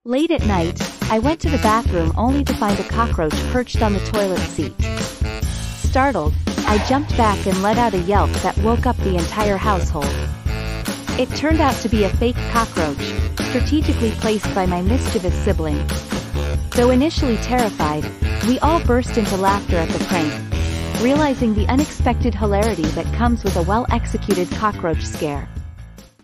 Late at night, I went to the bathroom only to find a cockroach perched on the toilet seat. Startled, I jumped back and let out a yelp that woke up the entire household. It turned out to be a fake cockroach, strategically placed by my mischievous sibling. Though initially terrified, we all burst into laughter at the prank, realizing the unexpected hilarity that comes with a well-executed cockroach scare.